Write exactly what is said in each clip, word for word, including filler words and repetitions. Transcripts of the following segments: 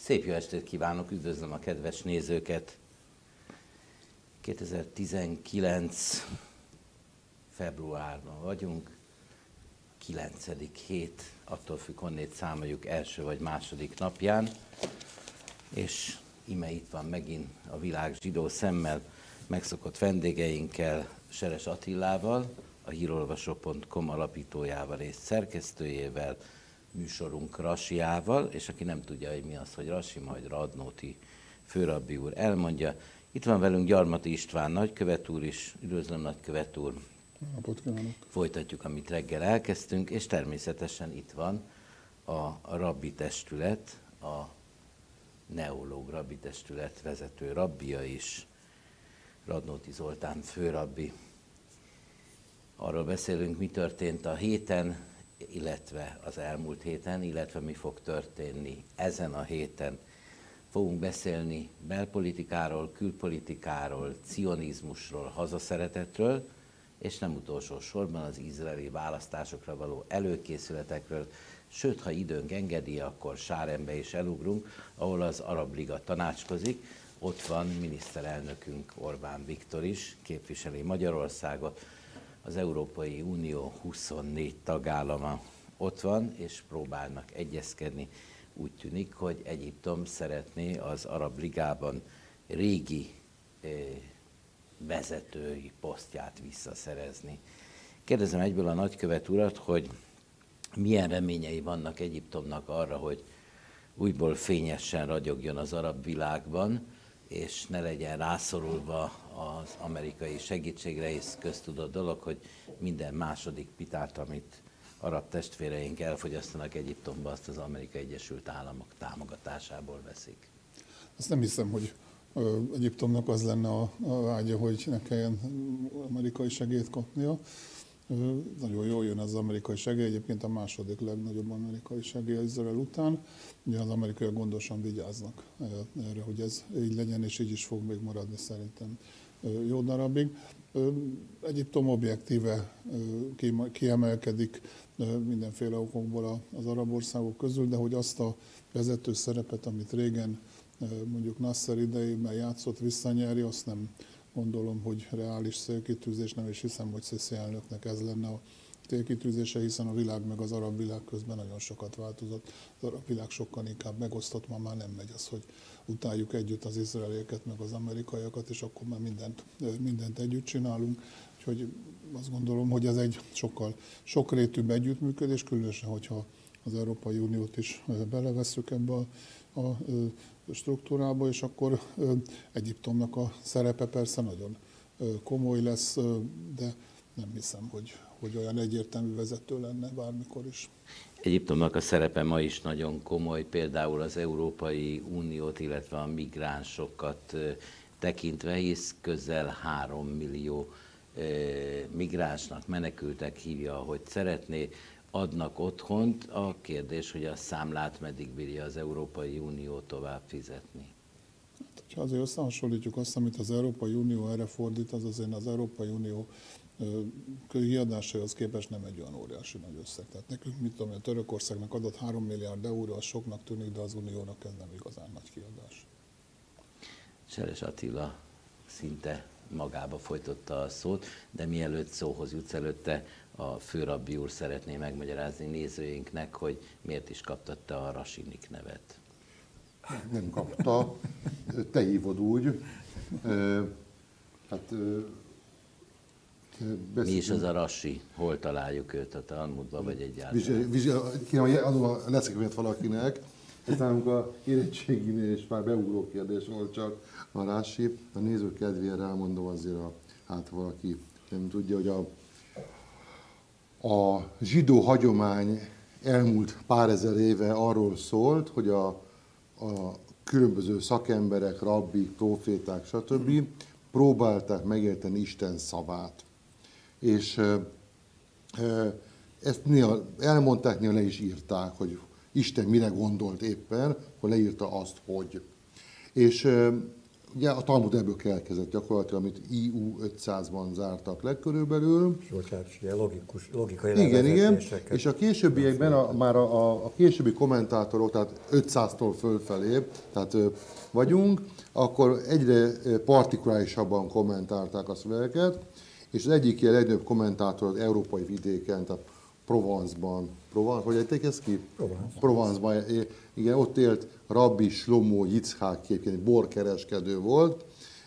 Szép jó estét kívánok, üdvözlöm a kedves nézőket! kétezer-tizenkilenc. februárban vagyunk, kilencedik hét, attól függ, honnét számoljuk, első vagy második napján, és ime itt van megint a világ zsidó szemmel, megszokott vendégeinkkel, Seres Attilával, a hírolvasó pont com alapítójával és szerkesztőjével, műsorunk Rasiával, és aki nem tudja, hogy mi az, hogy Rasi, majd Radnóti főrabbi úr elmondja. Itt van velünk Gyarmati István nagykövet úr is, üdvözlöm nagykövet úr. Napot kívánok. Folytatjuk, amit reggel elkezdtünk, és természetesen itt van a, a rabbi testület, a neológ rabbi testület vezető rabbia is, Radnóti Zoltán főrabbi. Arról beszélünk, mi történt a héten, illetve az elmúlt héten, illetve mi fog történni ezen a héten. Fogunk beszélni belpolitikáról, külpolitikáról, cionizmusról, hazaszeretetről, és nem utolsó sorban az izraeli választásokra való előkészületekről, sőt, ha időnk engedi, akkor Sárembe is elugrunk, ahol az Arab Liga tanácskozik. Ott van miniszterelnökünk Orbán Viktor is, képviseli Magyarországot, az Európai Unió huszonnégy tagállama ott van, és próbálnak egyezkedni. Úgy tűnik, hogy Egyiptom szeretné az Arab Ligában régi eh, vezetői posztját visszaszerezni. Kérdezem egyből a nagykövet urat, hogy milyen reményei vannak Egyiptomnak arra, hogy újból fényesen ragyogjon az arab világban, és ne legyen rászorulva az amerikai segítségre, és köztudott dolog, hogy minden második pitát, amit arab testvéreink elfogyasztanak Egyiptomba, azt az Amerikai Egyesült Államok támogatásából veszik. Azt nem hiszem, hogy Egyiptomnak az lenne a, a vágya, hogy ne kelljen amerikai segélyt kapnia. Nagyon jól jön az amerikai segély, egyébként a második legnagyobb amerikai segély Izrael után. Ugye az amerikaiak gondosan vigyáznak erre, hogy ez így legyen, és így is fog még maradni szerintem jó darabig. Egyiptom objektíve kiemelkedik mindenféle okokból az arab országok közül, de hogy azt a vezető szerepet, amit régen mondjuk Nasser idejében játszott, visszanyeri, azt nem gondolom, hogy reális célkitűzés, nem is hiszem, hogy Sziszi elnöknek ez lenne a célkitűzése, hiszen a világ meg az arab világ közben nagyon sokat változott. Az arab világ sokkal inkább megosztott, ma már nem megy az, hogy utáljuk együtt az izraelieket, meg az amerikaiakat, és akkor már mindent, mindent együtt csinálunk. Úgyhogy azt gondolom, hogy ez egy sokkal sokrétűbb együttműködés, különösen, hogyha az Európai Uniót is belevesszük ebbe a, a struktúrába, és akkor Egyiptomnak a szerepe persze nagyon komoly lesz, de nem hiszem, hogy, hogy olyan egyértelmű vezető lenne bármikor is. Egyiptomnak a szerepe ma is nagyon komoly, például az Európai Uniót, illetve a migránsokat tekintve, hisz közel három millió migránsnak, menekültek hívja, hogy szeretné, adnak otthont. A kérdés, hogy a számlát meddig bírja az Európai Unió tovább fizetni. Hát, ha azért összehasonlítjuk azt, amit az Európai Unió erre fordít, az azért az Európai Unió kiadásaihoz képest nem egy olyan óriási nagy összeg. Tehát nekünk, mit tudom, a Törökországnak adott három milliárd euró, az soknak tűnik, de az Uniónak ez nem igazán nagy kiadás. Seres Attila szinte magába folytotta a szót, de mielőtt szóhoz jutsz előtte, a főrabbi úr szeretné megmagyarázni nézőinknek, hogy miért is kaptatta a Rasinik nevet. Nem kapta, te hívod úgy. Hát, mi is az a Rasi? Hol találjuk őt a Talmudban, vagy egyáltalán? Kérem, adom a leckemet valakinek. Ez nálunk a érettséginél is már beugró kérdés volt csak a Rasi. A néző kedvére elmondom azért, a, hát valaki nem tudja, hogy a A zsidó hagyomány elmúlt pár ezer éve arról szólt, hogy a, a különböző szakemberek, rabbik, proféták, stb. Próbálták megérteni Isten szavát. És e, e, ezt néha elmondták, néha le is írták, hogy Isten mire gondolt éppen, hogy leírta azt, hogy. És e, ugye a Talmud ebből keletkezett gyakorlatilag, amit I U ötszázban zártak le körülbelül. Bocsánat, ilyen logikus, logikai Igen, igen, levezetéseket. és a későbbiekben a, már a, a, a későbbi kommentátorok, tehát ötszáztól fölfelé, tehát ö, vagyunk, akkor egyre partikulárisabban kommentálták a szövegeket, és az egyik ilyen legnagyobb kommentátor az európai vidéken, tehát Provence-ban, Provence, hogy ejték ezt ki? Provence. Provence-ban, igen, ott élt Rabbi Shlomo Yitzhak, egy borkereskedő volt,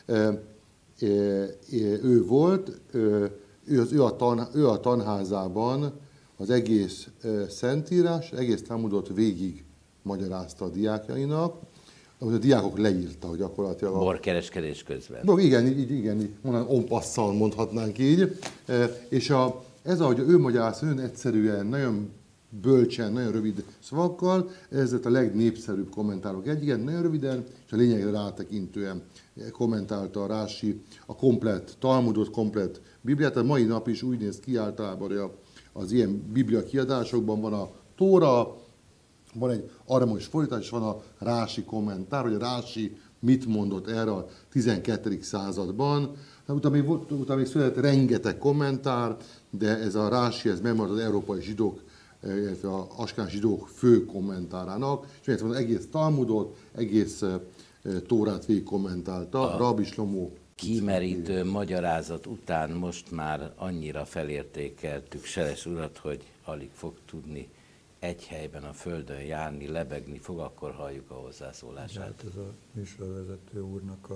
ő volt, ő, az, ő, a tan, ő a tanházában az egész Szentírás, egész Talmudot végig magyarázta a diákjainak, ahogy a diákok leírta, hogy gyakorlatilag... A... Borkereskedés közben. Bo, igen, így, igen, így mondanám, onpasszal mondhatnánk így. És a, ez, ahogy ő magyarázta, nagyon egyszerűen, nagyon bölcsen, nagyon rövid szavakkal, ez lett a legnépszerűbb kommentárok egyik, nagyon röviden, és a lényegre rátekintően kommentálta a Rási a komplett Talmudot, komplett Bibliát. A mai nap is úgy néz ki általában, hogy az ilyen biblia kiadásokban van a Tóra, van egy aramaikus fordítás, és van a Rási kommentár, hogy a Rási mit mondott erre a tizenkettedik században. Utána még, utána még született rengeteg kommentár, de ez a Rási, ez megmaradt az európai zsidók, illetve az askán zsidók fő kommentárának, és miért van az egész Talmudot, egész Tórát végig kommentálta, Rabbi Shlomo. Kimerítő magyarázat után most már annyira felértékeltük Seles urat, hogy alig fog tudni egy helyben a földön járni, lebegni fog, akkor halljuk a hozzászólását. Hát ez a műsorvezető úrnak a,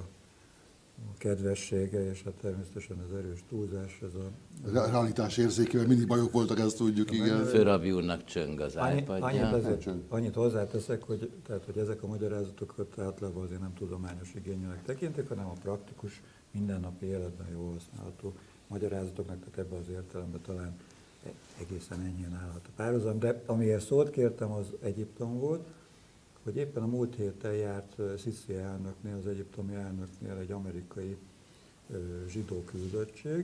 a kedvessége, és hát természetesen az erős túlzás, ez a... A realitás érzékével mindig bajok voltak, ezt tudjuk, igen. Főrabbi úrnak csöng az Annyi, iPadja. annyit, azért, annyit hozzáteszek, hogy, tehát, hogy ezek a magyarázatokat általában azért nem tudományos igényűnek tekintik, hanem a praktikus, mindennapi életben jól használható magyarázatoknak, tehát ebben az értelemben talán egészen ennyien állhat a párhuzam. De amiért szót kértem, az Egyiptom volt, hogy éppen a múlt héten járt Sisi elnöknél, az egyiptomi elnöknél egy amerikai zsidó küldöttség,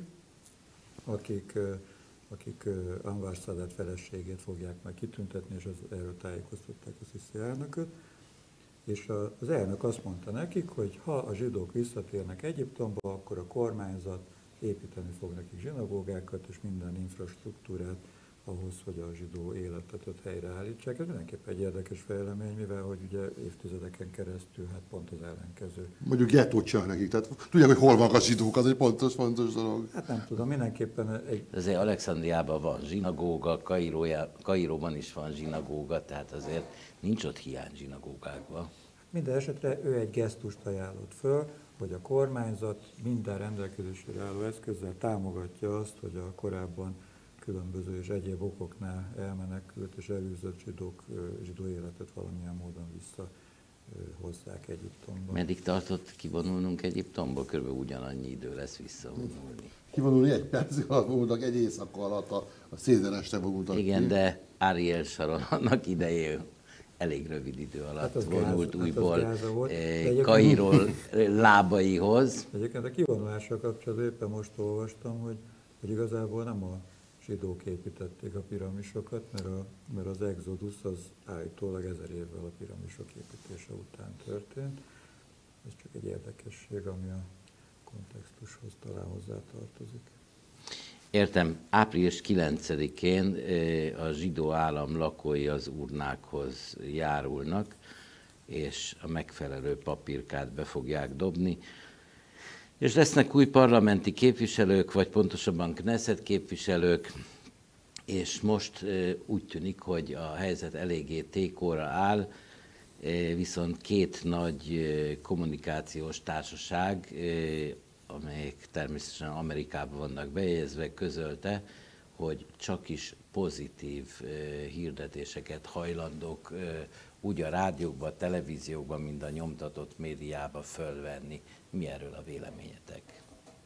akik, akik Anwar Sadat feleségét fogják majd kitüntetni, és az, erről tájékoztatták a Sisi elnököt. És az elnök azt mondta nekik, hogy ha a zsidók visszatérnek Egyiptomba, akkor a kormányzat építeni fog nekik zsinagógákat és minden infrastruktúrát ahhoz, hogy a zsidó életet ott helyreállítsák. Ez mindenképpen egy érdekes fejlemény, mivel hogy ugye évtizedeken keresztül hát pont az ellenkező. Mondjuk gettót csinál nekik, tehát tudják, hogy hol vannak a zsidók, az egy pontos, fontos dolog. Hát nem tudom, mindenképpen egy... Azért Alexandriában van zsinagóga, Kairóban is van zsinagóga, tehát azért nincs ott hiány zsinagógákban. Minden esetre ő egy gesztust ajánlott föl, hogy a kormányzat minden rendelkezésre álló eszközzel támogatja azt, hogy a korábban különböző és egyéb okoknál elmenekült és elűzött zsidók zsidó életet valamilyen módon visszahozzák Egyiptomba. Meddig tartott kivonulnunk Egyiptomból? Körülbelül ugyanannyi idő lesz visszavonulni. Kivonulni egy perc alatt vonultak, egy éjszaka alatt a, a széden este vonultak. Igen, ki. De Ariel Sharon annak idején elég rövid idő alatt hát vonult gáz, újból hát Kairól lábaihoz. Egyébként a kivonulással kapcsolatban éppen most olvastam, hogy, hogy igazából nem a zsidók építették a piramisokat, mert, a, mert az Exodus az állítólag ezer évvel a piramisok építése után történt. Ez csak egy érdekesség, ami a kontextushoz talán hozzá tartozik. Értem, április kilencedikén a zsidó állam lakói az urnákhoz járulnak, és a megfelelő papírkát be fogják dobni. És lesznek új parlamenti képviselők, vagy pontosabban Knesset képviselők, és most úgy tűnik, hogy a helyzet eléggé tékóra áll, viszont két nagy kommunikációs társaság, amelyek természetesen Amerikában vannak bejegyezve, közölte, hogy csak is pozitív hirdetéseket hajlandók úgy a rádiókban, a televíziókban, mint a nyomtatott médiába fölvenni. Mi erről a véleményetek?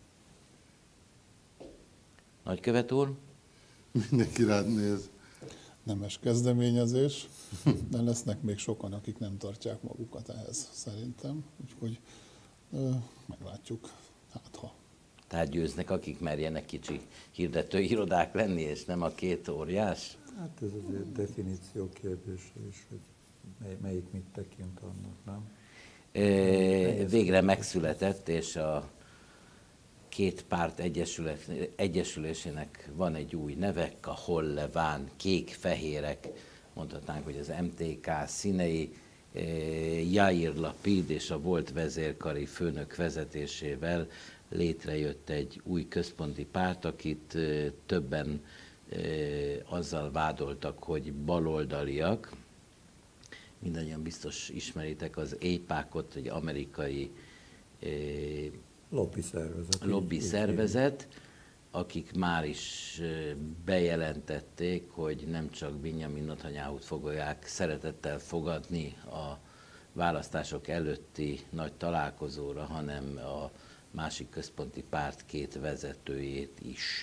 Nagykövet úr? Mindenki rád néz. Nemes kezdeményezés, de lesznek még sokan, akik nem tartják magukat ehhez, szerintem. Úgyhogy ö, meglátjuk, hát ha. Tehát győznek, akik merjenek kicsi hirdetőirodák lenni, és nem a két óriás? Hát ez azért definíció kérdése is, hogy mely, melyik mit tekint annak, nem? végre megszületett, és a két párt egyesülésének van egy új neve, Kahol Leván, kék-fehérek, mondhatnánk, hogy az em té ká színei, Yair Lapid és a volt vezérkari főnök vezetésével létrejött egy új központi párt, akit többen azzal vádoltak, hogy baloldaliak. Mindannyian biztos ismeritek az épákot, egy amerikai lobby szervezet. Lobby szervezet, akik már is bejelentették, hogy nem csak Benjamin Netanyahut fogják szeretettel fogadni a választások előtti nagy találkozóra, hanem a másik központi párt két vezetőjét is.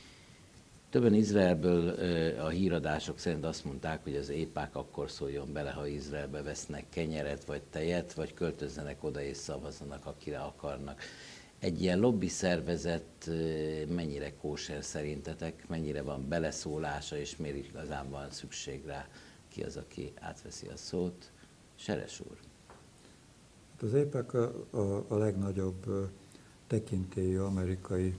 Többen Izraelből a híradások szerint azt mondták, hogy az épák akkor szóljon bele, ha Izraelbe vesznek kenyeret vagy tejet, vagy költözzenek oda és szavazzanak, akire akarnak. Egy ilyen lobby szervezet mennyire kóser szerintetek, mennyire van beleszólása, és miért igazán van szükség rá? Ki az, aki átveszi a szót? Seres úr. Hát az épák a, a, a legnagyobb tekintélyű amerikai,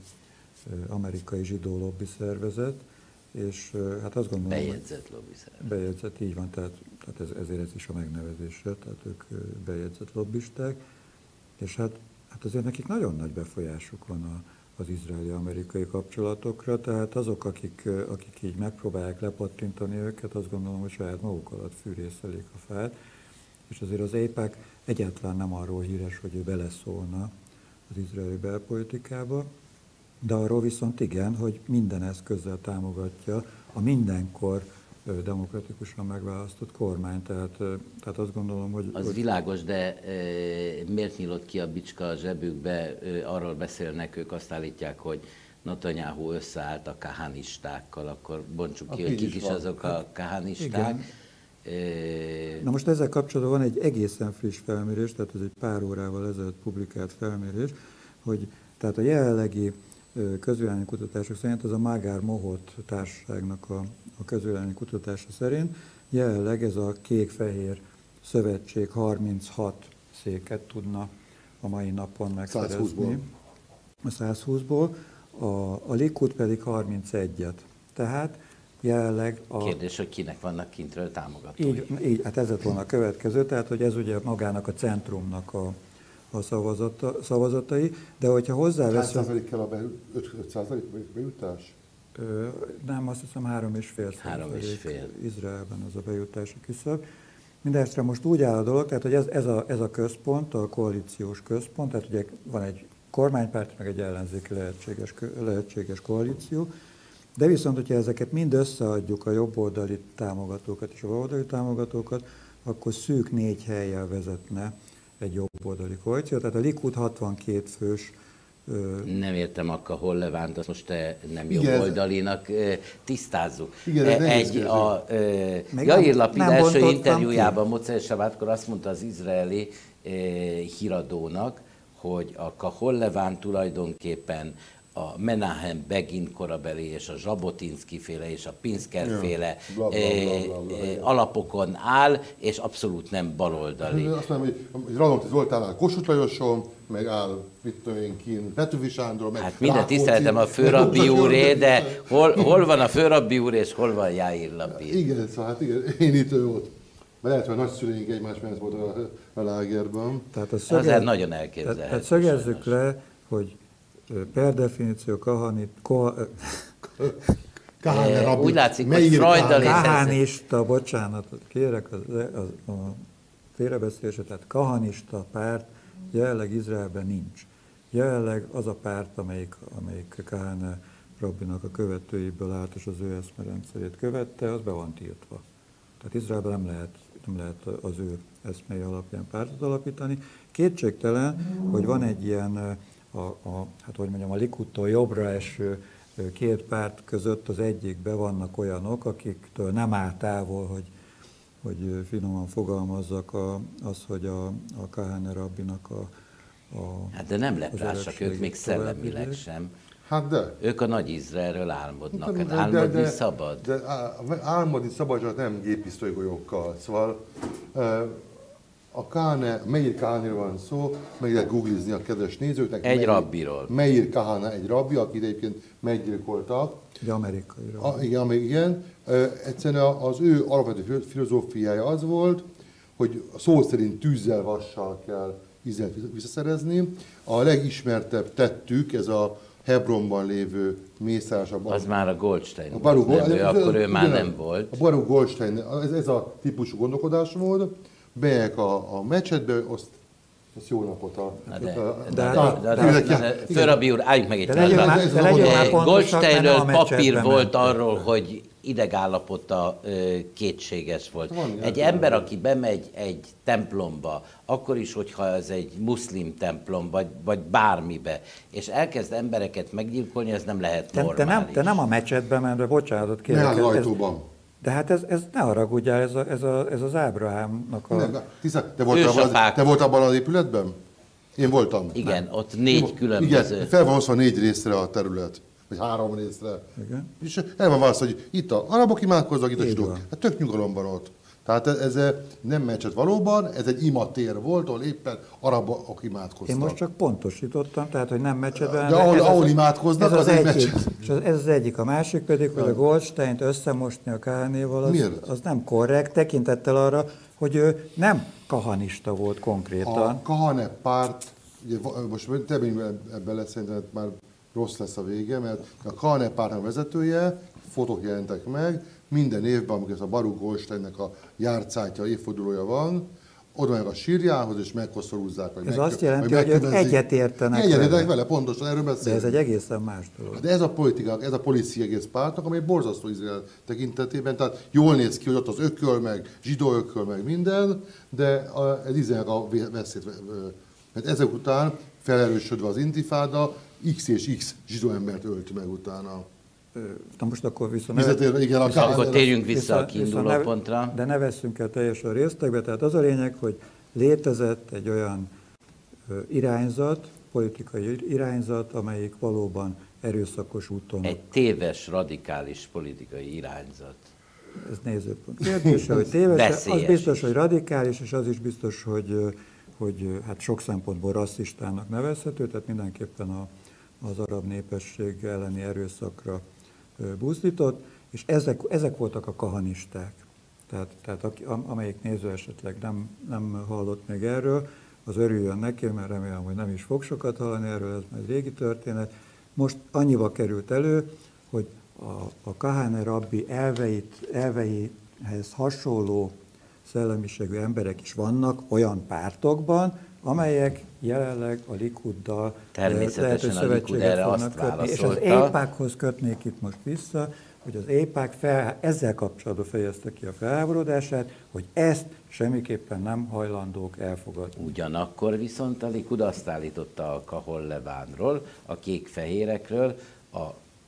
amerikai zsidó lobby szervezet, és hát azt gondolom, bejegyzett lobby szervezet. Bejegyzett, így van, tehát, tehát ez, ezért ez is a megnevezésre, tehát ők bejegyzett lobbisták, és hát Hát azért nekik nagyon nagy befolyásuk van a, az izraeli-amerikai kapcsolatokra, tehát azok, akik, akik így megpróbálják lepattintani őket, azt gondolom, hogy saját maguk alatt fűrészelik a fát, és azért az épák egyáltalán nem arról híres, hogy ő beleszólna az izraeli belpolitikába, de arról viszont igen, hogy minden eszközzel támogatja a mindenkor demokratikusan megválasztott kormány, tehát, tehát azt gondolom, hogy... Az hogy... világos, de e, miért nyílott ki a bicska a zsebükbe? E, arról beszélnek, ők azt állítják, hogy Netanyahu összeállt a kahanistákkal, akkor bontsuk ki, hogy kik is azok a kahanisták. E... Na most ezzel kapcsolatban van egy egészen friss felmérés, tehát ez egy pár órával ezelőtt publikált felmérés, hogy tehát a jelenlegi közvéleménykutatások szerint, az a Magár Mohot társaságnak a, a közvéleménykutatása szerint jelenleg ez a kék-fehér szövetség harminchat széket tudna a mai napon megszerezni. A százhúszból. A, a Likud pedig harmincegyet. Tehát jelenleg a... Kérdés, hogy kinek vannak kintről támogatói. Így, így, hát ez lett volna a következő, tehát hogy ez ugye magának a centrumnak a a szavazata, szavazatai, de hogyha hozzáveszünk... Hány százalék kell a öt százalék bejutás? Nem, azt hiszem három és fél Három és fél. Izraelben az a bejutási küszöb. Mindenesetre most úgy áll a dolog, tehát hogy ez, ez, a, ez a központ, a koalíciós központ, tehát ugye van egy kormánypárt, meg egy ellenzéki lehetséges, lehetséges koalíció, de viszont, hogyha ezeket mind összeadjuk, a jobboldali támogatókat és a baloldali támogatókat, akkor szűk négy hellyel vezetne egy jobboldali koalíció, tehát a Likud hatvankét fős. Nem értem akkor hol levánt, azt most te nem jobboldalinak tisztázzuk. Igen, egy a Yair Lapid első interjújában Mocai Sabatkor azt mondta az izraeli híradónak, hogy a Kahol Leván tulajdonképpen a Menahem Begin korabeli és a Zsabotinszky féle és a Pinsker féle ja, alapokon áll, és abszolút nem baloldali. Azt mondom, hogy Radnóti Zoltán áll Kossuth Lajoson, meg áll, mit tudom én, kín Petőfi Sándor, meg hát minden tiszteletem a főrabbi úré, de hol, hol van a főrabbi úr, és hol van Yair Lapid? Igen, szóval hát igen, én itt ő volt. Lehet, hogy a nagyszüleink egymás mellett volt a, a lágerben. Tehát a szögez... Azért nagyon elképzelhető. Tehát szögezzük le, hogy per definíció kahanit, koha, e, úgy látszik, hogy Freuddal és kahanista, bocsánatot kérek az, az, a félrebeszélésre, tehát kahanista párt jelenleg Izraelben nincs. Jelenleg az a párt, amelyik, amelyik Kahane rabbinak a követőiből állt, és az ő eszmerendszerét követte, az be van tiltva. Tehát Izraelben nem lehet, nem lehet az ő eszmei alapján pártot alapítani. Kétségtelen, hogy van egy ilyen A, a, hát hogy mondjam, a Likudtól jobbra eső két párt között az egyikben vannak olyanok, akiktől nem áll távol, hogy, hogy finoman fogalmazzak a, az, hogy a, a Kahane rabbinak a, a hát de nem leprássak, ők még szellemileg sem. Hát de. Ők a nagy Izraelről álmodnak, de, hát álmodni de, de, szabad. De álmodni szabad, csak nem gépisztolygolyókkal. Szóval A Kahane, Meir Kahanéről van szó, meg lehet googlizni a kedves nézőknek. Egy Meir, rabbiról. Meir Kahane, egy rabbi, akit egyébként meggyilkoltak. Egy amerikai rabbi. A, igen, igen. Ö, egyszerűen az ő alapvető filozófiája az volt, hogy szó szerint tűzzel, vassal kell Izraelt visszaszerezni. A legismertebb tettük, ez a Hebronban lévő mészárás. Az már a Goldstein. A Baruch, nem, ő, az, akkor ő már igen, nem volt. A Baruch Goldstein, ez, ez a típusú gondolkodásmód. Bejek a, a meccsetbe, azt, azt jó napot a... Na de, a, de, a, de, a, de, a, de, de, Főrabi úr, álljunk meg egy De legyen pillanat. már- de legyen már pontosak, Goldsteinről mert nem a papír mecsetbe volt mentek. arról, hogy idegállapota ö, kétséges volt. Van ilyen Egy tudom. ember, aki bemegy egy templomba, akkor is, hogyha ez egy muszlim templom, vagy, vagy bármibe, és elkezd embereket meggyilkolni, ez nem lehet Te, normális. te, nem, te nem a mecsetbe menve, bocsánatot kérek. Ne áll ez- ajtóban. De hát ez, ez ne haragudjál, ez, a, ez, a, ez az Ábrahámnak a... Nem, Tisza, te voltál, abban, Ősapák. te voltál abban az épületben? Én voltam. Igen, ott négy Én- különböző... Igen, fel van osztva négy részre a terület. Vagy három részre. Igen. És el van válasz, hogy itt a arabok imádkoznak, itt a Így zsidók. van. Hát tök nyugalom van ott. Tehát ez, ez nem meccset valóban, ez egy imatér volt, ahol éppen arabok imádkoztak. Én most csak pontosítottam, tehát, hogy nem mecsetben. De ahol- ahol imádkoznak, ez az az, egy egyik, meccs. és az, ez az egyik. A másik pedig, hogy a Goldsteint összemosni a Kahanéval, az, Miért? az nem korrekt, tekintettel arra, hogy ő nem kahanista volt konkrétan. A Kahane párt, ugye, va- most te ebben lesz, szerintem már rossz lesz a vége, mert a Kahane pártnak vezetője, fotók jelentek meg, minden évben, amikor ez a Baruch Goldsteinnek a járcátja, évfordulója van, oda meg a sírjához, és megkoszorúzzák. Vagy Ez megkö- azt jelenti, vagy hogy ők megkövezik. egyetértenek Egyetértenek vele. vele, pontosan, erről De beszélünk. ez egy egészen más dolog. De ez a politika, ez a policia egész pártnak, amely borzasztó Izrael tekintetében, tehát jól néz ki, hogy ott az ököl, meg zsidó ököl, meg minden, de a, ez Izrael a vé- veszélyt, ö, mert ezek után felerősödve az intifáda, X és X zsidó embert ölt meg utána. Ö, Na most akkor viszont... Visszatérve, igen, a Akkor Kahane- térjünk vissza a Viszont- viszont kiinduló ne- pontra. De ne vesszünk el teljesen részletekbe, tehát az a lényeg, hogy létezett egy olyan ö, irányzat, politikai irányzat, amelyik valóban erőszakos úton, Egy téves, radikális politikai irányzat. ez nézőpont kérdése, hogy téves, az Veszélyes biztos, is. hogy radikális, és az is biztos, hogy, ö, hogy ö, hát sok szempontból rasszistának nevezhető, tehát mindenképpen a, az arab népesség elleni erőszakra ö, buzdított, és ezek, ezek voltak a kahanisták. Tehát, tehát aki, am- amelyik néző esetleg nem, nem hallott még erről, az örüljön neki, mert remélem, hogy nem is fog sokat hallani erről, ez már egy régi történet. Most annyiba került elő, hogy a, a Kahane rabbi elveit, elveihez hasonló szellemiségű emberek is vannak olyan pártokban, amelyek jelenleg a Likuddal Természetesen lehet, hogy a Likud szövetséget erre azt fognak kötni. És az válaszolta. épákhoz kötnék itt most vissza, hogy az épák fel, ezzel kapcsolatban fejezte ki a felháborodását, hogy ezt semmiképpen nem hajlandók elfogadni. Ugyanakkor viszont a Likud azt állította a Kahol Levánról, a kék-fehérekről, a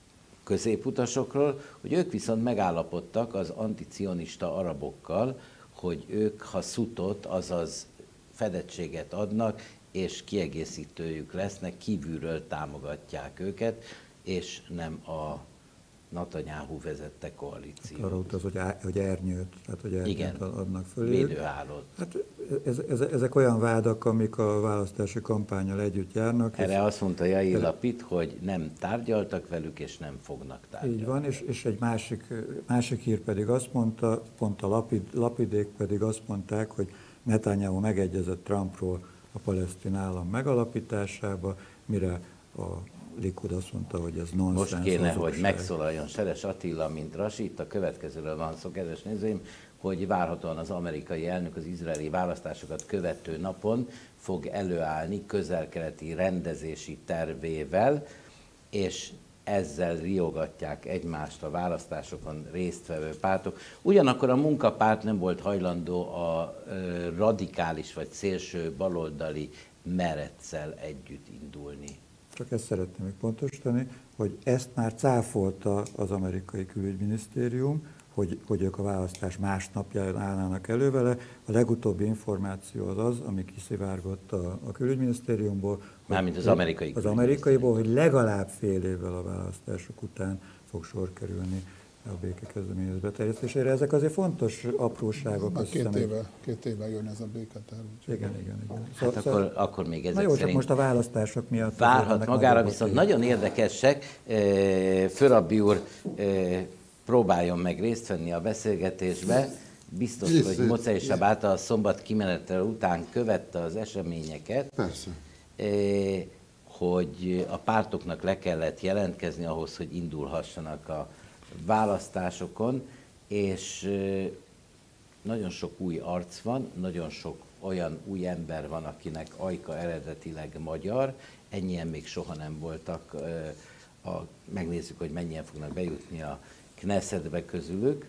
középutasokról, hogy ők viszont megállapodtak az anticionista arabokkal, hogy ők, ha szutot, azaz fedettséget adnak, és kiegészítőjük lesznek, kívülről támogatják őket, és nem a Netanyahu vezette koalíció. Arra utaz, hogy, á, hogy ernyőt, tehát hogy ernyőt Igen, adnak fölé. védőhálót. Hát ez, ez, ezek olyan vádak, amik a választási kampánnyal együtt járnak. Ez, Erre azt mondta Jair Lapid, hogy nem tárgyaltak velük, és nem fognak tárgyalni. így van, és, és egy másik, másik hír pedig azt mondta, pont a Lapid, Lapidék pedig azt mondták, hogy Netanyahu megegyezett Trumpról a palesztin állam megalapításába, mire a Likud azt mondta, hogy ez nonsens. Most kéne, hazugság. hogy megszólaljon Seres Attila, mint Rasi. Itt a következőről van szó, kedves nézőim, hogy várhatóan az amerikai elnök az izraeli választásokat követő napon fog előállni közel-keleti rendezési tervével, és ezzel riogatják egymást a választásokon résztvevő pártok. Ugyanakkor a munkapárt nem volt hajlandó a ö, radikális vagy szélső baloldali Meretzel együtt indulni. Csak ezt szeretném még pontosítani, hogy ezt már cáfolta az amerikai külügyminisztérium, hogy, hogy ők a választás másnapján állnának elő vele. A legutóbbi információ az az, ami kiszivárgott a, a külügyminisztériumból. Mármint az amerikai Az amerikaiból, hogy legalább fél évvel a választások után fog sor kerülni a békekezdeményezés beterjesztésére. Ezek azért fontos apróságok. Már két hiszem, éve, két éve jön ez a béketerv. Igen, igen, igen. Hát akkor, akkor még ezek na jó, csak szerint most a választások miatt várhat magára, viszont nagyon érdekesek. Főrabbi úr próbáljon meg részt venni a beszélgetésbe. Biztos, hogy Mocai Sabáta a szombat kimenetel után követte az eseményeket. Persze. Hogy a pártoknak le kellett jelentkezni ahhoz, hogy indulhassanak a választásokon, és nagyon sok új arc van, nagyon sok olyan új ember van, akinek ajka eredetileg magyar, ennyien még soha nem voltak, a, megnézzük, hogy mennyien fognak bejutni a Knessetbe közülük,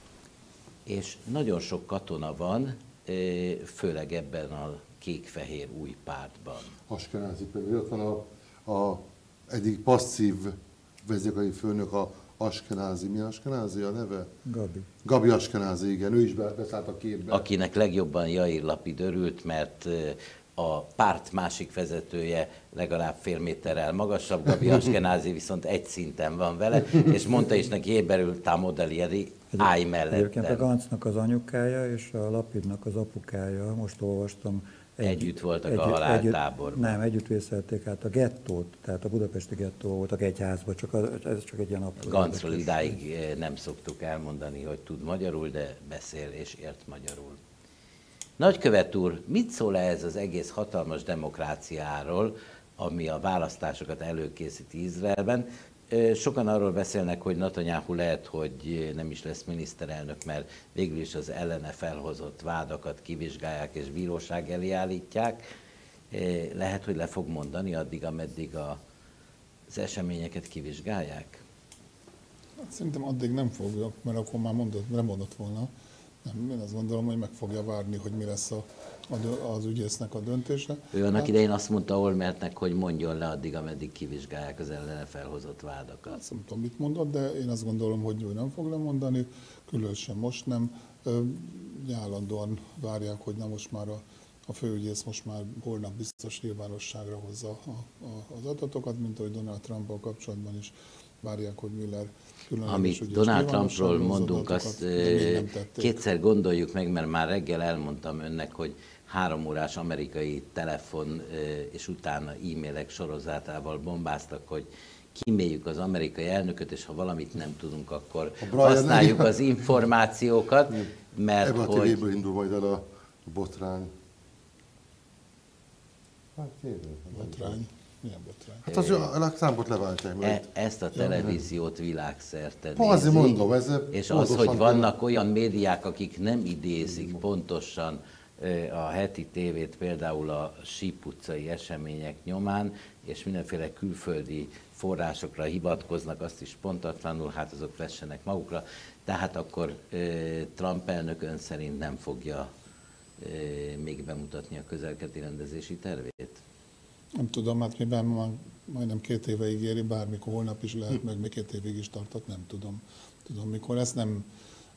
és nagyon sok katona van, főleg ebben a kék-fehér új pártban. Askenázi például, ott van a, a egyik passzív vezérkari főnök, a Askenázi. Mi Askenázi a neve? Gabi. Gabi Askenázi, igen, ő is beszállt a képbe. Akinek legjobban Jair Lapid örült, mert a párt másik vezetője legalább fél méterrel magasabb, Gabi Askenázi viszont egy szinten van vele, és mondta is neki, éberül támodalieri, állj mellettem. Egyébként a Gancnak az anyukája és a Lapidnak az apukája, most olvastam, Egy, együtt voltak együtt, a haláltáborban. Nem, együtt vészelték át a gettót, tehát a budapesti gettó voltak egy házban, csak a, ez csak egy ilyen apró. Gancról idáig nem szoktuk elmondani, hogy tud magyarul, de beszél és ért magyarul. Nagykövet úr, mit szól ez az egész hatalmas demokráciáról, ami a választásokat előkészíti Izraelben? Sokan arról beszélnek, hogy Netanyahu lehet, hogy nem is lesz miniszterelnök, mert végül is az ellene felhozott vádakat kivizsgálják és bíróság elé állítják. Lehet, hogy le fog mondani addig, ameddig a, az eseményeket kivizsgálják? Hát szerintem addig nem fogja, mert akkor már mondott, nem mondott volna. Nem, én azt gondolom, hogy meg fogja várni, hogy mi lesz a, a, az ügyésznek a döntése. Ő annak hát, idején azt mondta Olmertnek, hogy mondjon le addig, ameddig kivizsgálják az ellene felhozott vádakat. Azt nem tudom, mit mondott, de én azt gondolom, hogy ő nem fog lemondani, különösen most nem. Állandóan várják, hogy na most már a, a főügyész most már holnap biztos nyilvánosságra hozza a, a, az adatokat, mint ahogy Donald Trumpal kapcsolatban is várják, hogy Miller Amit Donald Trumpról mondunk, azt kétszer gondoljuk meg, mert már reggel elmondtam önnek, hogy három órás amerikai telefon és utána e-mailek sorozatával bombáztak, hogy kiméljük az amerikai elnököt, és ha valamit nem tudunk, akkor használjuk az információkat, mert Ebben hogy... a tévéből indul majd el a botrány. Hát botrány. Milyen botrány? Hát az a számot leváltják. E, ezt a televíziót világszerte nézik. Azért mondom, ez és az, hogy vannak olyan médiák, akik nem idézik pontosan a heti tévét, például a Síp utcai események nyomán, és mindenféle külföldi forrásokra hivatkoznak, azt is pontatlanul, hát azok vessenek magukra. Tehát akkor Trump elnök ön szerint nem fogja még bemutatni a közelkeleti rendezési tervét? Nem tudom, hát mivel már majdnem két éve ígéri, bármikor holnap is lehet, meg még két évig is tartott, nem tudom. Tudom, mikor ezt nem...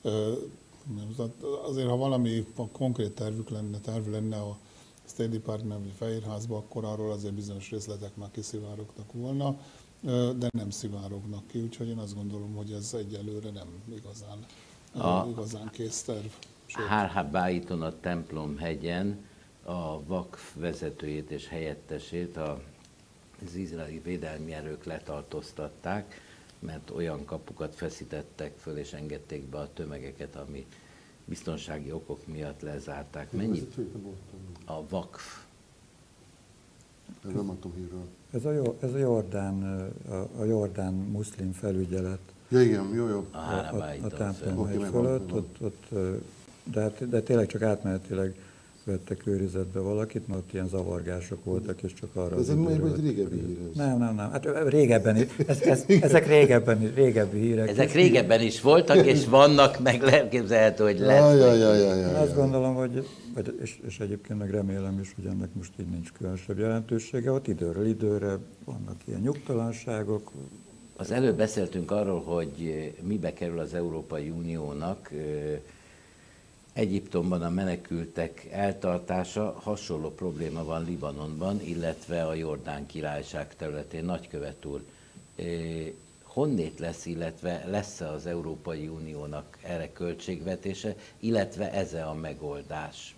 Azért, ha valami konkrét tervük lenne, terv lenne a State Department vagy Fehérházba, akkor arról azért bizonyos részletek már kiszivárogtak volna, de nem szivárognak ki, úgyhogy én azt gondolom, hogy ez egyelőre nem igazán, a igazán kész terv. Har-Habaiton, a Templom-hegyen a vakf vezetőjét és helyettesét az izraeli védelmi erők letartóztatták, mert olyan kapukat feszítettek föl és engedték be a tömegeket, ami biztonsági okok miatt lezárták. Mennyi? A vakf. Ez nem adtam hírről. Ez a, ez a Jordán, a, a Jordán muszlim felügyelet. Ja, igen, jó, jó. A Har-Habaiton a, a Templom-hegy fölött, ott, ott, de, de tényleg csak átmenetileg vettek őrizetbe valakit, mert ott ilyen zavargások voltak, és csak arra... Ez egy régebbi hír ez. Nem, nem, nem. Hát régebben is. Ez, ez, ezek régebben, régebbi hírek. Ezek régebben is voltak, és vannak, meg elképzelhető, hogy lesz. Ja, ja, ja, ja, ja, azt gondolom, hogy, és, és egyébként meg remélem is, hogy ennek most így nincs különösebb jelentősége. Ott időről időre vannak ilyen nyugtalanságok. Az előbb beszéltünk arról, hogy mibe kerül az Európai Uniónak Egyiptomban a menekültek eltartása. Hasonló probléma van Libanonban, illetve a Jordán királyság területén. Nagykövet úr, honnét lesz, illetve lesz-e az Európai Uniónak erre költségvetése, illetve ez a megoldás?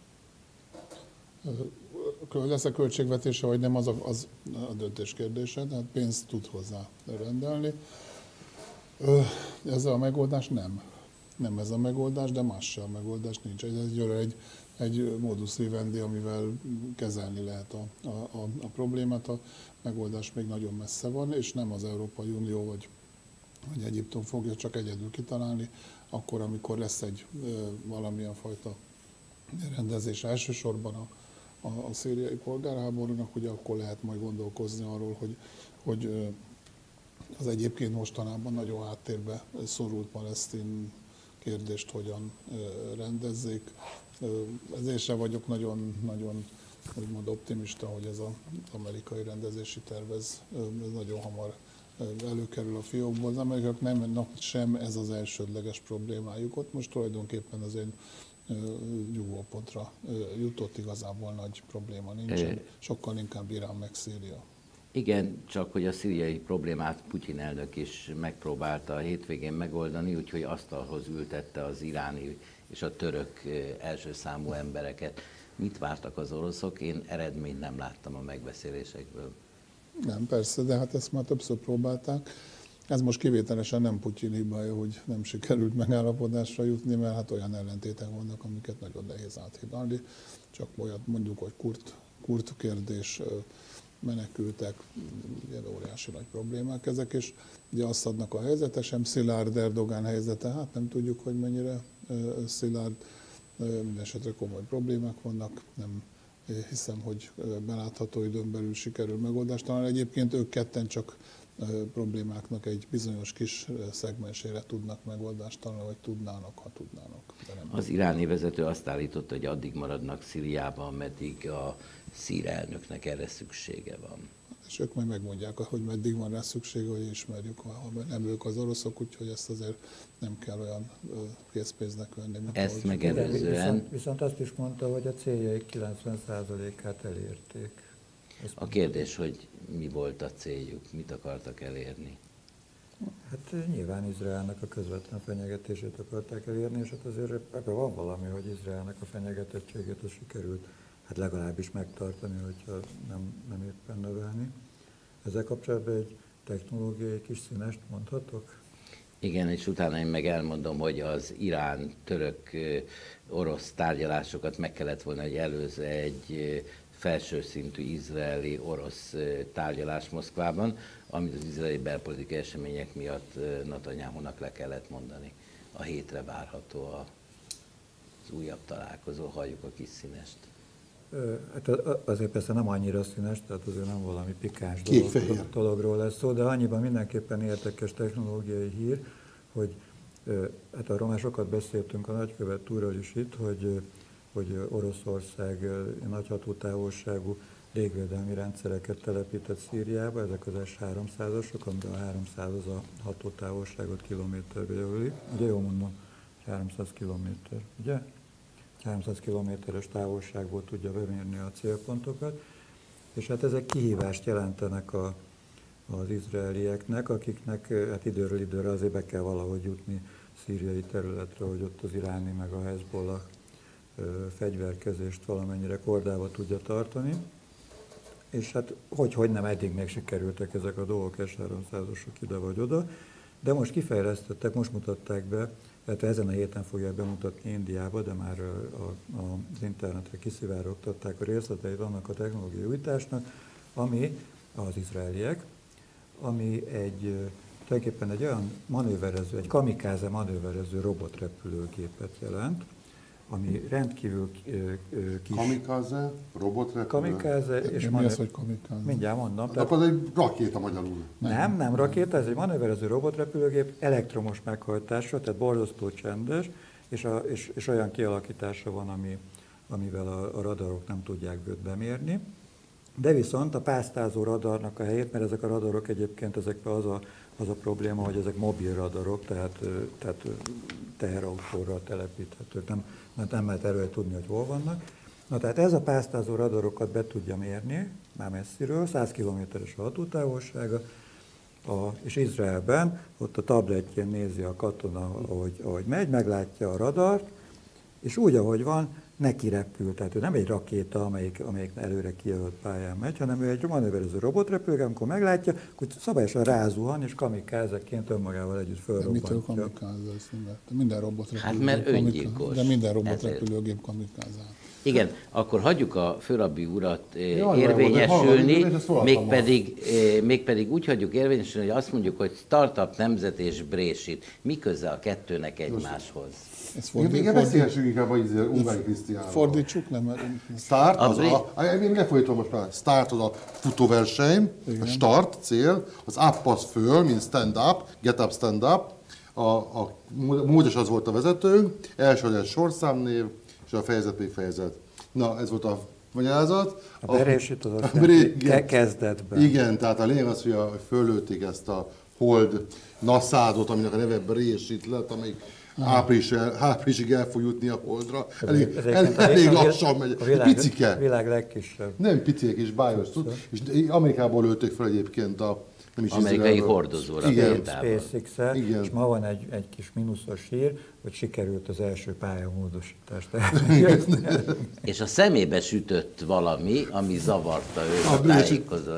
Lesz-e költségvetése, vagy nem, az a, az a döntés kérdése, tehát pénzt tud hozzá rendelni. Ez a megoldás nem. Nem ez a megoldás, de más sem a megoldás nincs. Ez egy, egy, egy modus vivendi, amivel kezelni lehet a, a, a, a problémát. A megoldás még nagyon messze van, és nem az Európai Unió vagy, vagy Egyiptom fogja csak egyedül kitalálni, akkor, amikor lesz egy valamilyen fajta rendezés elsősorban a, a, a szíriai polgárháborúnak, ugye akkor lehet majd gondolkozni arról, hogy, hogy az egyébként mostanában nagyon háttérbe szorult palesztin kérdést hogyan rendezzék. Ezért sem vagyok nagyon, nagyon úgymond optimista, hogy ez az amerikai rendezési terv ez, ez nagyon hamar előkerül a fiókból. Az amerikaiak nem, sem ez az elsődleges problémájuk. Ott most tulajdonképpen az egy nyugvópontra jutott, igazából nagy probléma nincsen, sokkal inkább Irán meg Szíria. Igen, csak hogy a szíriai problémát Putyin elnök is megpróbálta a hétvégén megoldani, úgyhogy asztalhoz ültette az iráni és a török első számú embereket. Mit vártak az oroszok? Én eredményt nem láttam a megbeszélésekből. Nem, persze, de hát ezt már többször próbálták. Ez most kivételesen nem Putyin hibája, hogy nem sikerült megállapodásra jutni, mert hát olyan ellentétek vannak, amiket nagyon nehéz áthidalni. Csak olyat mondjuk, hogy kurt, kurt kérdés, menekültek, ilyen óriási nagy problémák ezek, és ugye Assadnak a helyzete sem szilárd, Erdogán helyzete, hát nem tudjuk, hogy mennyire szilárd, mindenesetre komoly problémák vannak, nem hiszem, hogy belátható időn belül sikerül megoldást. Talán egyébként ők ketten csak problémáknak egy bizonyos kis szegmensére tudnak megoldást találni, vagy tudnának, ha tudnának. Nem az iráni vezető azt állította, hogy addig maradnak Szíriában, ameddig a szír elnöknek erre szüksége van. És ők majd megmondják, hogy meddig van rá szüksége, hogy ismerjük, ha nem ők az oroszok, úgyhogy ezt azért nem kell olyan készpénznek venni. Mint ezt ahogy... megelőzően... Viszont, viszont azt is mondta, hogy a céljaik kilencven százalékát elérték. Ezt a kérdés, hogy mi volt a céljuk, mit akartak elérni? Hát nyilván Izraelnek a közvetlen fenyegetését akarták elérni, és hát azért ebben van valami, hogy Izraelnek a fenyegetettségét az sikerült hát legalábbis megtartani, hogyha nem, nem éppen növelni. Ezzel kapcsolatban egy technológiai kis színest mondhatok? Igen, és utána én meg elmondom, hogy az irán-török-orosz tárgyalásokat meg kellett volna, hogy előzze egy felső szintű izraeli-orosz tárgyalás Moszkvában, amit az izraeli belpolitikai események miatt Netanyahunak le kellett mondani. A hétre várható az újabb találkozó, halljuk a kis színest. Hát azért persze nem annyira színes, tehát azért nem valami pikáns dolog, dologról lesz szó, de annyiban mindenképpen érdekes technológiai hír, hogy hát arról már sokat beszéltünk a nagykövet úrral is itt, hogy, hogy Oroszország nagy hatótávolságú légvédelmi rendszereket telepített Szíriába, ezek az es háromszázasok, amiben a háromszáz az a hatótávolságot kilométerbe jelöli. Ugye jól mondom, háromszáz kilométer, ugye? háromszáz kilométeres távolságból tudja bemérni a célpontokat, és hát ezek kihívást jelentenek a, az izraelieknek, akiknek hát időről időre azért be kell valahogy jutni szíriai területre, hogy ott az iráni meg a Hezbollah fegyverkezést valamennyire kordába tudja tartani. És hát hogy, hogy nem eddig még sikerültek ezek a dolgok, es háromszázasok ide vagy oda, de most kifejlesztettek, most mutatták be, tehát ezen a héten fogják bemutatni Indiába, de már a, a, az internetre kiszivárogtatták a részleteit annak a technológiai újításnak, ami az izraeliek, ami egy tulajdonképpen egy olyan manőverező, egy kamikáze manőverező robotrepülőgépet jelent, ami rendkívül kis... Kamikáze, robotrepülő? Kamikáze és mi manő... az, hogy kamikáze? Mindjárt mondom. Hát tehát... akkor ez egy rakéta magyarul. Nem, nem, nem rakéta, ez egy manőverező robotrepülőgép, elektromos meghajtásra, tehát borzasztó csendes, és, a, és, és olyan kialakítása van, ami, amivel a, a radarok nem tudják őt bemérni. De viszont a pásztázó radarnak a helyét, mert ezek a radarok egyébként ezekben az a, az a probléma, hogy ezek mobil radarok, tehát, tehát teherautóra telepíthetők, nem, nem lehet erről tudni, hogy hol vannak. Na tehát ez a pásztázó radarokat be tudja mérni, már messziről, száz kilométeres a hatótávolsága, a, és Izraelben ott a tabletjén nézi a katona, ahogy, ahogy megy, meglátja a radart, és úgy, ahogy van, neki repül. Tehát ő nem egy rakéta, amelyik, amelyik előre kijelölt pályán megy, hanem ő egy manőverező robotrepülő, amikor meglátja, akkor szabályosan rázuhan, és kamikázeként önmagával együtt fölrobbantja. Mitől kamikáze? Minden robotrepülőgép. Hát mert öngyilkos. De minden robotrepülőgép kamikáze. Igen, akkor hagyjuk a főrabbi urat Jaj, érvényesülni, hallgatom, mégpedig, mégpedig úgy hagyjuk érvényesülni, hogy azt mondjuk, hogy startup, nemzet és Brésít. Mi köze a kettőnek egymáshoz? Igen, igen, beszélhessünk inkább az Ungvári Krisztiánról. Fordítsuk, nem? Start, az A a, a, én lefordítom most már, start az a futóverseny, a start, cél, az up az föl, mint stand up, get up, stand up, a, a Mózes az volt a vezetőnk, első lett sorszámnév, és a fejezet még fejezet. Na, ez volt a magyarázat. A Berésít az azt jelenti, kezdetben. Igen, tehát a lényeg az, hogy a, föllőtték ezt a hold naszádot, aminek a neve Berésít lett, amelyik április, áprilisig el fog jutni a holdra. Elég, elég, elég lassan megy. A világ, Picike. világ legkisebb. Nem picike kis bájos tud. És Amerikából lőtték fel egyébként a nem is amerikai hordozóra például. SpaceX-el, és ma van egy, egy kis mínuszos hír, hogy sikerült az első pályamódosítást elvégezni. És a szemébe sütött valami, ami zavarta őt a tájékozó,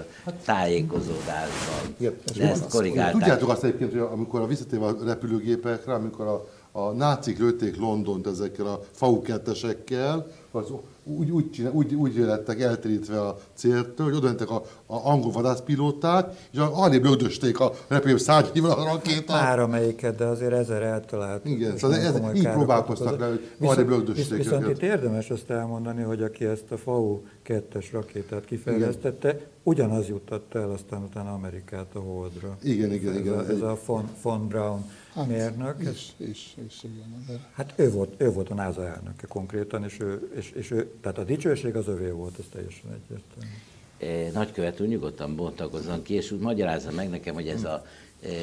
tájékozódásban. De ezt korrigálták. Tudjátok azt egyébként, hogy amikor a visszatérve a repülőgépekre, amikor a, a nácik lőtték Londont ezekkel a fau kettesekkel, az úgy, úgy, csinál, úgy, úgy lettek eltérítve a céltól, hogy oda mentek a, a angol vadászpilóták, és arrébb lögdösték a repülő szárnyaival a rakétát. Már amelyiket, de azért ezer eltalált. Igen, szóval ez, így próbálkoztak le, hogy arrébb lögdösték Viszont őket. itt érdemes azt elmondani, hogy aki ezt a fau kettes rakétát kifejlesztette, ugyanaz juttatta el aztán utána Amerikát a Holdra. Igen, igen, ez igen. A, ez a von, von Braun hát, mérnök. És, és, és igen. De... Hát ő volt, ő volt a NASA elnöke konkrétan, és ő, és, és ő, tehát a dicsőség az övé volt, ez teljesen egyértelmű. Nagykövet úr, nyugodtan bontakozzon ki, és úgy magyarázza meg nekem, hogy ez a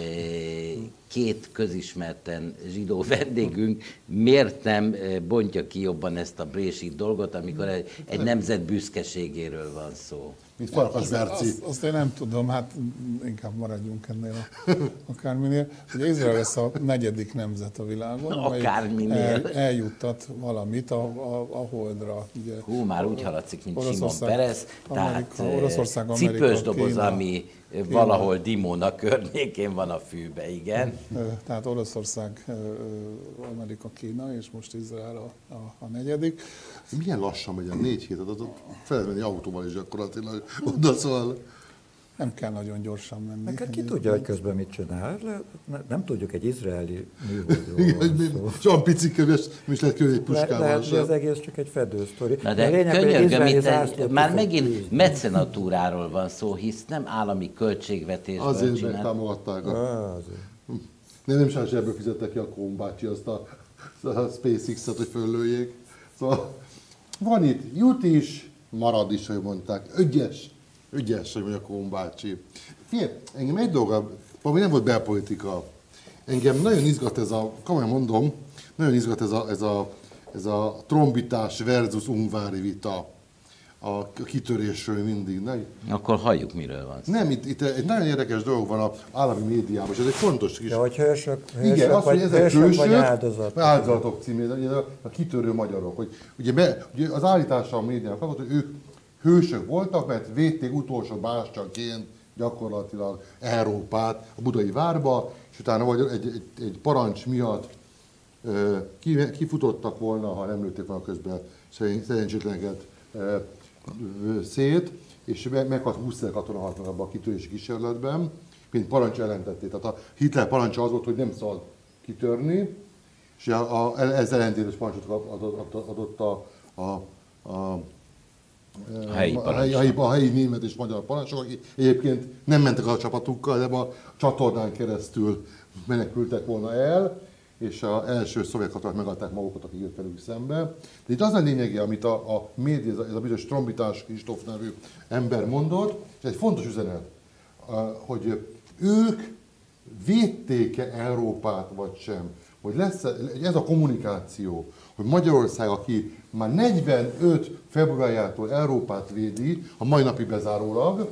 két közismerten zsidó vendégünk miért nem bontja ki jobban ezt a Brésít dolgot, amikor egy, egy nemzet büszkeségéről van szó. Mint Farkas Berci. Azt, azt én nem tudom, hát inkább maradjunk ennél a, akárminél. Ugye Izrael lesz a negyedik nemzet a világon, amely el, eljuttat valamit a, a, a Holdra. Ugye, Hú, már úgy haladszik, mint Simon Peres, tehát Oroszország, cipős doboz, Kína, ami valahol Dimona környékén van a fűbe, igen. Tehát Oroszország, Amerika, Kína, és most Izrael a, a, a negyedik. Milyen lassan megy a négy hét, az fel menni autóval is gyakorlatilag oda, szóval... Nem kell nagyon gyorsan menni. Neked ki tudja, hogy közben mit csinál? Le, nem tudjuk, egy izraeli műholdról. Csak picike, és is lehet kölni egy puskával. Le, lehet, hogy az egész csak egy fedősztori. Na de, de könyörgöm, itt már megint mecenatúráról van szó, hisz nem állami költségvetésből azért csinál. Azért megtámogatták. A... Azért. Nem, nem sajnos ebből fizettek ki a Kohn bácsi azt a, a SpaceX-et, hogy föllőjék. Szóval van itt, jut is, marad is, hogy mondták. Ügyes, ügyes, hogy mondja Kohn bácsi. Figyelj, engem egy dolga, valami nem volt belpolitika. Engem nagyon izgat ez a, komolyan mondom, nagyon izgat ez a, ez a, ez a trombitás versus ungvári vita a kitörésről mindig. Ne? Akkor halljuk, miről van szó. Nem, itt, itt egy nagyon érdekes dolog van az állami médiában, és ez egy fontos kis... Ja, hogy hősök, hősök, igen, azt, vagy, hogy ezek hősök hősök, vagy áldozatok. Áldozatok címén, a kitörő magyarok. Hogy, ugye, be, ugye az állítása a médiának az, hogy ők hősök voltak, mert védték utolsó bástyaként gyakorlatilag Európát a budai várba, és utána vagy egy, egy, egy parancs miatt kifutottak volna, ha nem lőtték volna közben szerencsétleneket szét, és meghalt húszezer katona halt meg abban a kitörési kísérletben, mint parancs ellentették. Tehát a Hitler parancsa az volt, hogy nem szabad kitörni, és a, a, ezzel ellentétes parancsot adott, adott a, a, a, a, helyi a, helyi, a helyi német és magyar parancsok, akik egyébként nem mentek a csapatukkal, de a csatornán keresztül menekültek volna el, és az első szovjet katonák megadták magukat, akik jött velük szembe. De itt az a lényege, amit a, a média, ez a, ez a bizonyos Trombitás Kristóf nevű ember mondott, és egy fontos üzenet, hogy ők védték-e Európát, vagy sem. Hogy lesz ez a kommunikáció, hogy Magyarország, aki már negyvenöt februárjától Európát védi, a mai napig bezárólag,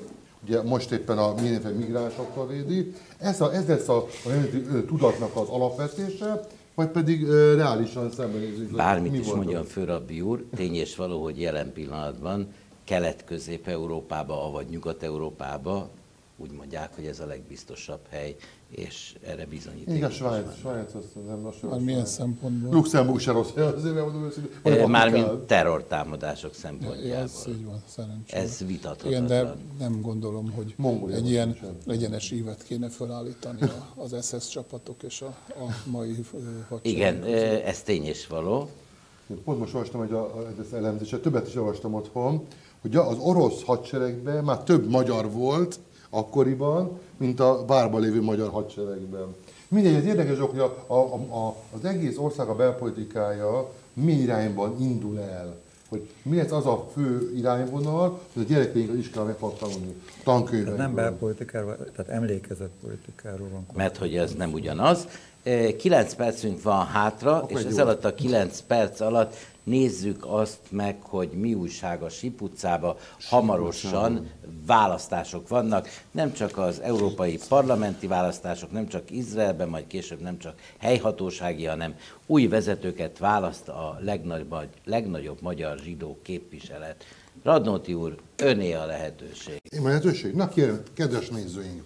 ugye most éppen a mindenféle migránsokkal védi. Ez, a, ez lesz a, a nemzeti tudatnak az alapvetése, vagy pedig uh, reálisan szembenézünk. Bármit is mondjon főrabbi úr, tény és való, hogy jelen pillanatban Kelet-Közép-Európába, vagy Nyugat-Európába úgy mondják, hogy ez a legbiztosabb hely, és erre bizonyíték. Igen, Svájc, Svájc, azt nem most. Már milyen szempontból? Luxemburg se rossz, azért mondom őszintén. Mármint terrortámadások szempontjából. Ez így van, szerencsére. Ez vitathatatlan. Igen, de nem gondolom, hogy Mongólia egy ilyen sem. egyenes ívet kéne felállítani az es es csapatok és a, a mai hadsereg. Igen, ez tény és való. Pont most olvastam, hogy a, a, ezt elemzéset, többet is olvastam otthon, hogy az orosz hadseregben már több magyar volt akkoriban, mint a várban lévő magyar hadseregben. Mindegy, ez érdekes, hogy a, a, a, az egész ország a belpolitikája mi irányban indul el. Hogy mi ez az a fő irányvonal, hogy a gyerekeink az iskolában meg fognak tanulni. Tankönyvekből. Nem belpolitikáról, tehát emlékezetpolitikáról van. Mert hogy ez nem ugyanaz. Kilenc percünk van hátra, Akkor és ez jó. alatt a kilenc perc alatt nézzük azt meg, hogy mi újság a Sip utcába. Hamarosan választások vannak, nem csak az európai parlamenti választások, nem csak Izraelben, majd később nem csak helyhatósági, hanem új vezetőket választ a legnagyobb, legnagyobb magyar zsidó képviselet. Radnóti úr, öné a lehetőség. Én van lehetőség? Na kérem, kedves nézőink!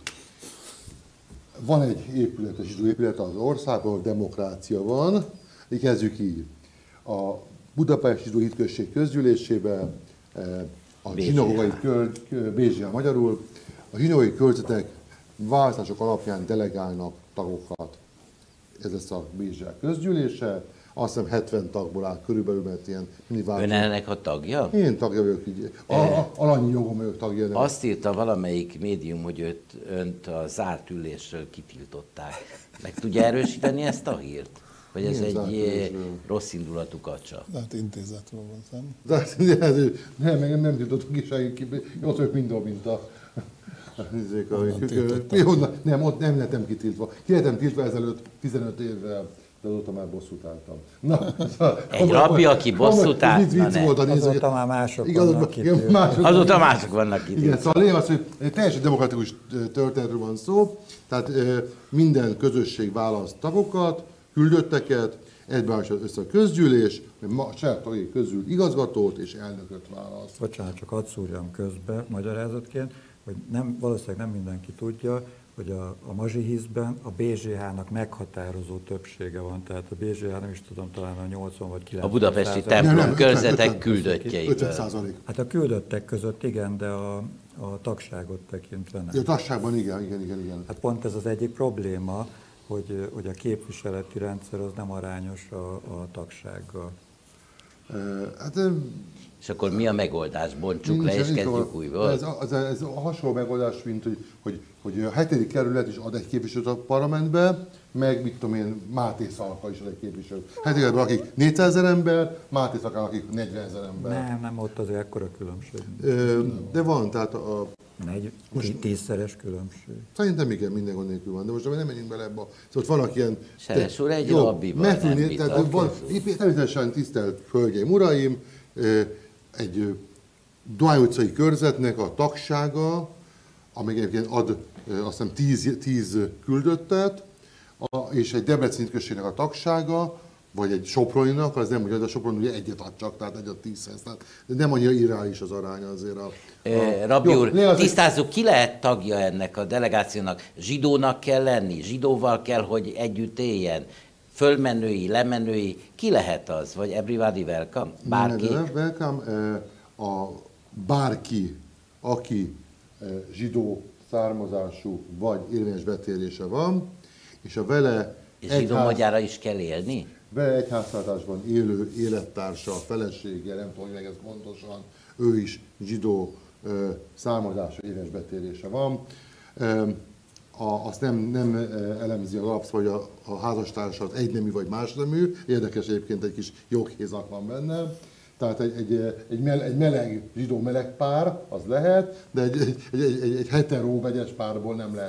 Van egy épület, a zsidó épület az országban, ahol demokrácia van. Így kezdjük így. A Budapesti Zsidó Hitközség közgyűlésében a zsinagógai körzet, bé zé há magyarul, a zsinagógai körzetek választások alapján delegálnak tagokat. Ez lesz a bé zé há közgyűlése. Azt hiszem hetven tagból áll körülbelül, mert ilyen mindig változó. Ön ennek a tagja? Én tagja vagyok így. A, a, alanyi jogom vagyok tagja. Nem. Azt írta valamelyik médium, hogy őt, önt a zárt ülésről kitiltották. Meg tudja erősíteni ezt a hírt? Hogy ez Milyen zárt egy ülésről? rossz indulatú kacsa? De hát intézetről volt, nem? De azt mondja, ez, nem, nem, nem tiltottuk is, ott vagyok mindó, mint a... Nézzék, a, mi honnan? Nem, ott nem lettem kitiltva. Ki lettem tiltva ezelőtt tizenöt évvel, de azóta már bosszút álltam. Na, Egy rabbi, aki bosszút állt? Na ne. Azóta már mások igaz, vannak igen, itt. mások, Azóta mások vannak itt. igen, szóval a lényeg az, hogy egy teljesen demokratikus történetről van szó, tehát minden közösség választ tagokat, küldötteket, egyben össze a közgyűlés, a saját tagjai közül igazgatót és elnököt választ. Bocsánat, csak hadd szúrjam közbe magyarázatként, hogy nem, valószínűleg nem mindenki tudja, hogy a, a mazsihizben a bé zé há-nak meghatározó többsége van, tehát a bé zé há nem is tudom, talán a nyolcvan vagy kilencven. A budapesti százalék. templom Nem, nem, körzetek ötven küldöttjeiből. ötven százalék. Hát a küldöttek között igen, de a, a tagságot tekintve nem. Ja, tagságban igen, igen, igen, igen. Hát pont ez az egyik probléma, hogy, hogy a képviseleti rendszer az nem arányos a, a tagsággal. Hát, És akkor mi a megoldás? Bontsuk le és kezdjük újból? Ez, ez, ez a hasonló megoldás, mint hogy, hogy, hogy a hetedik kerület is ad egy képviselőt a parlamentbe, meg mit tudom én, Máté Szalka is ad egy képviselőt. hetedik kerületben akik négyszázezer ember, Máté Szalka akik negyvenezer ember. Nem, nem ott azért ekkora különbség. De van, tehát a... Egy tízszeres különbség. Szerintem igen, minden gond nélkül van, de most nem menjünk bele ebbe. Szóval vannak ilyen... Seres úr, egy rabbival nem megfülni, tehát van, természetesen tisztelt hölgyeim, uraim, egy Dohány utcai körzetnek a tagsága, amely egyébként ad azt hiszem tíz, tíz küldöttet, a, és egy Debreceni községnek a tagsága, vagy egy Soproninak, az nem ugyanaz, a Sopron ugye egyet ad csak, tehát egy a tízhez, tehát nem annyira irreális az arány azért. A, a, Rabbi úr, jó, tisztázzuk, ki lehet tagja ennek a delegációnak? Zsidónak kell lenni? Zsidóval kell, hogy együtt éljen? Fölmenői, lemenői? Ki lehet az? Vagy everybody welcome? Bárki? Nem, welcome. A bárki, aki zsidó származású vagy érvényes betérése van, és a vele És zsidó egyház... magyarra is kell élni? Vele egy háztartásban élő élettársa, felesége, nem tudom, hogy meg ez pontosan, ő is zsidó ö, származású éves betérése van. Ö, a, azt nem, nem elemzi a lapsz, hogy a, a házastársad egynemű vagy másnemű, érdekes egyébként egy kis joghézak van benne. Tehát egy, egy, egy, meleg, egy meleg, zsidó meleg pár, az lehet, de egy, egy, egy, egy, egy hetero vegyes párból nem lehet a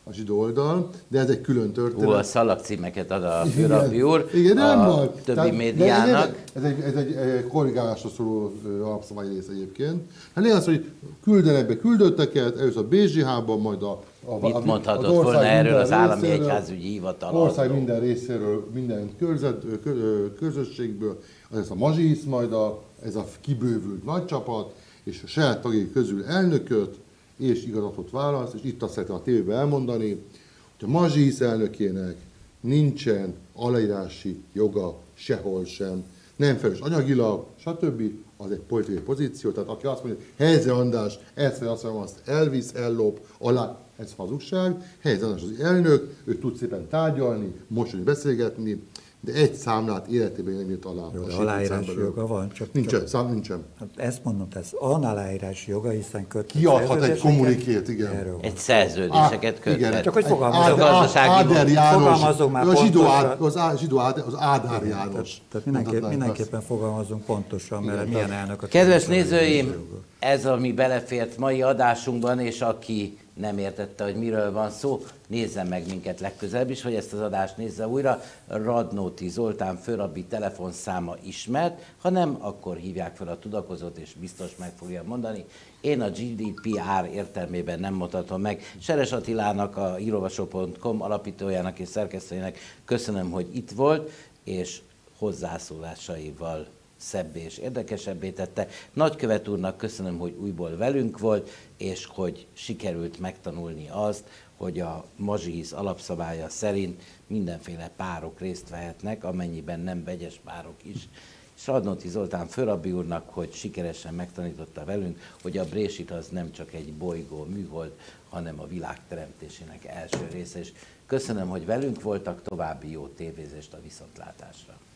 a zsidó oldal, de ez egy külön történet. Hú, a szalagcímeket ad a főrabbi úr, igen, nem a baj. többi Tehát, médiának. Ez egy, ez egy korrigálásra szóló alapszabály rész egyébként. Hát lényeg az, hogy küldenek be küldötteket, először a bé zé há-ban, majd a, a, Mit a, mondhatott az volna erről az állami részéről, egyházügyi hivatal? ország minden részéről, minden körzet, kö, közösségből, az ez a mazsisz, majd a, ez a kibővült nagy csapat, és a saját tagjai közül elnököt, és igazgatót választ, és itt azt szeretném a tévében elmondani, hogy a mazsisz elnökének nincsen aláírási joga sehol sem, nem felelős anyagilag, stb. Az egy politikai pozíció, tehát aki azt mondja, hogy Helyze András, ezt vagy azt mondja, azt elvisz, ellop, alá, ez hazugság, Helyze András az elnök, ő tud szépen tárgyalni, mosolyogni, beszélgetni, de egy számlát életében nem írt alá. Jó, de aláírási joga van, csak... Nincsen, csak, szám nincsen. Hát ezt mondom, ez van aláírási joga, hiszen kötött Kiadhat egy szerződéseket. kommunikét, igen. Erről van. Egy szerződéseket igen. köthet. Csak hogy Egy fogalmazok. Áder- gazdasági Áder János, fogalmazzunk már a zsidó, pontosan. ád, az, á, zsidó ád, az Ádár Igen, János. Tehát, tehát mindenképp, mindenképpen fogalmazunk pontosan, mert Igen, milyen tehát- elnök a Kedves képviselői nézőim, joga. ez ami belefért mai adásunkban, és aki nem értette, hogy miről van szó, nézzen meg minket legközelebb is, hogy ezt az adást nézze újra. Radnóti Zoltán főrabbi telefonszáma ismert, ha nem, akkor hívják fel a tudakozót, és biztos meg fogja mondani. Én a gé dé pé er értelmében nem mutatom meg. Seres Attilának, a hírolvasó pont com alapítójának és szerkesztőjének köszönöm, hogy itt volt, és hozzászólásaival szebbé és érdekesebbé tette. Nagykövet úrnak köszönöm, hogy újból velünk volt, és hogy sikerült megtanulni azt, hogy a mazsihisz alapszabálya szerint mindenféle párok részt vehetnek, amennyiben nem vegyes párok is. És Radnóti Zoltán főrabbi úrnak, hogy sikeresen megtanította velünk, hogy a Brésit az nem csak egy bolygó műhold, hanem a világ teremtésének első része. És köszönöm, hogy velünk voltak, további jó tévézést a viszontlátásra.